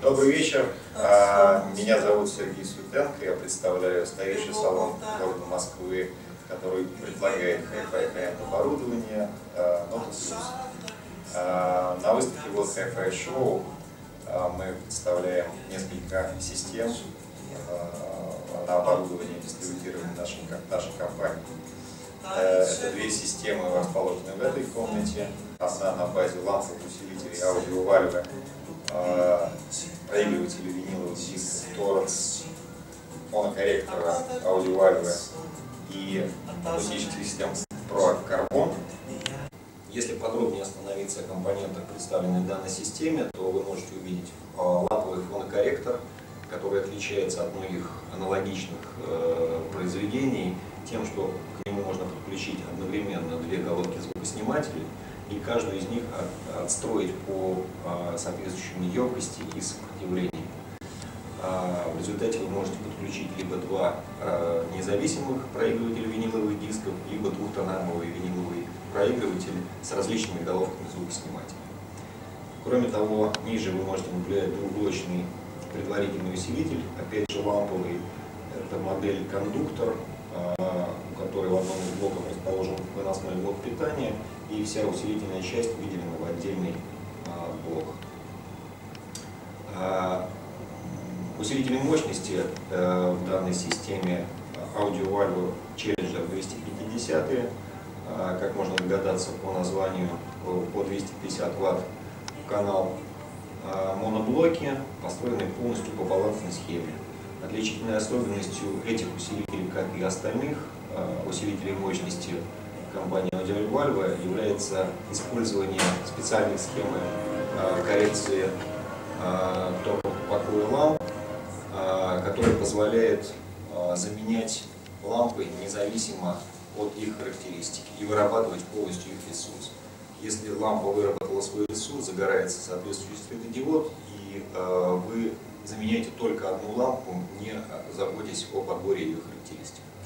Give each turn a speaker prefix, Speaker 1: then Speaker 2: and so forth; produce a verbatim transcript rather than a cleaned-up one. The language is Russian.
Speaker 1: Добрый вечер. Меня зовут Сергей Светенко. Я представляю старейший салон города Москвы, который предлагает Hi-Fi High-End оборудование Notus. На выставке World Hi-Fi Show мы представляем несколько систем на оборудование, дистрибутированное нашей, нашей компанией. Это две системы, расположены в этой комнате. Одна на базе ламповых усилителей аудио-вальвы, проигрывателей виниловых дисков, торренс, фонокорректора аудио-вальвы и акустических систем Pro Carbon. Если подробнее остановиться о компонентах, представленных в данной системе, то вы можете увидеть ламповый фонокорректор, который отличается от многих аналогичных э, произведений тем, что к нему можно подключить одновременно две головки звукоснимателей и каждую из них от, отстроить по э, соответствующей емкости и сопротивлению. А в результате вы можете подключить либо два э, независимых проигрывателя виниловых дисков, либо двухтонарный виниловый проигрыватель с различными головками звукоснимателей. Кроме того, ниже вы можете наблюдать двухблочный предварительный усилитель, опять же ламповый. Это модель кондуктор, у которой в одном из блоков расположен выносной блок питания, и вся усилительная часть выделена в отдельный блок. Усилители мощности в данной системе аудио-вальвы Challenger двести пятьдесят, как можно догадаться по названию, по двести пятьдесят ватт в канал. Моноблоки построены полностью по балансной схеме. Отличительной особенностью этих усилителей, как и остальных усилителей мощности компании Audiovalve, является использование специальной схемы коррекции тока покоя ламп, которая позволяет заменять лампы независимо от их характеристики и вырабатывать полностью их ресурс. Если лампа выработала свой ресурс, загорается соответствующий светодиод, и э, вы заменяете только одну лампу, не заботясь о подборе ее характеристик.